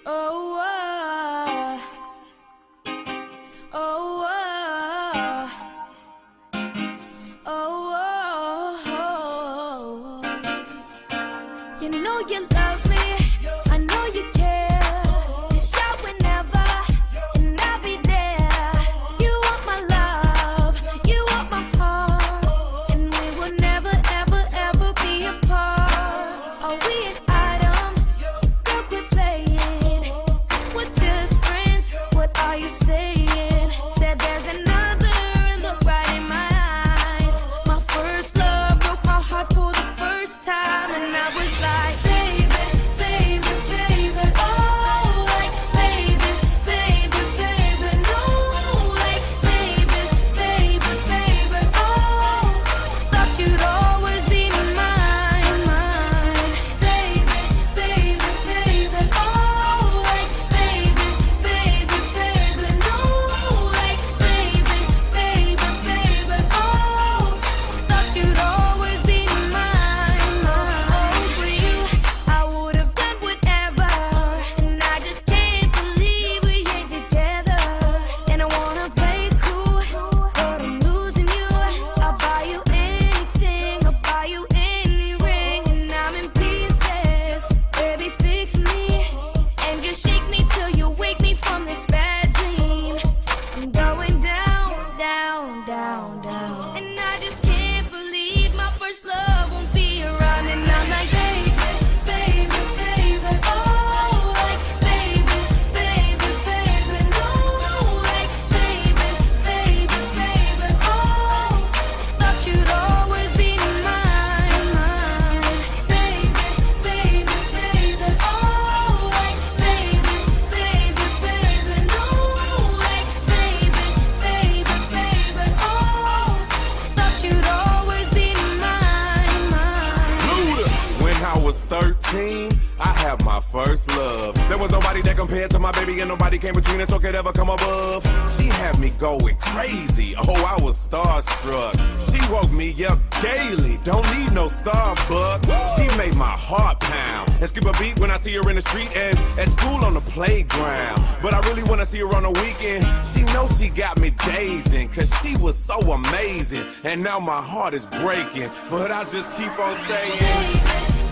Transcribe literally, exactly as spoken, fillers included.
Oh, oh, oh, oh, oh, oh. You know you love me, I know you care. Just shout whenever, and I'll be there. You want my love, you want my heart, and we will never, ever, ever be apart. Are we an item? Girl, quit playing. We're just friends, what are you saying? Said there's another and look right in my eyes. My first love broke my heart for the first time, and I was like, baby, baby, baby, oh, like, baby, baby, baby, no, like, baby, baby, baby, oh, thought you'd always be mine, mine, baby, baby, baby, oh, like, baby, baby, baby, no, like, baby, baby, baby, oh, thought you'd always be mine, mine. For you, I would have done whatever, and I just can't believe we ain't together. And I wanna play cool, but I'm losing you. I'll buy you anything, I'll buy you any ring, and I'm in pieces. Baby, fix me, and just shake me till you wake me from this bad dream. I'm going down, down, down, down, and I just can't believe my first love won't be around. And I'm like, baby, baby, baby, oh, like, baby, baby, baby, no, like, baby, baby, baby, oh, thought you'd always be mine, mine, baby, baby, baby, oh, like, baby, baby, baby, no, like, baby, baby, baby, oh, thought you'd always be mine, mine. Luda. When I was thirteen, I had my first love. There was nobody that compared to my baby, and nobody came between us or could ever come above. She had me going crazy. Oh, I was starstruck. She woke me up daily. Don't need no Starbucks. She made my heart pound and skip a beat when I see her in the street and at school on the playground. But I really wanna see her on the weekend. She knows she got me dazing, cause she was so amazing. And now my heart is breaking, but I just keep on saying, Baby,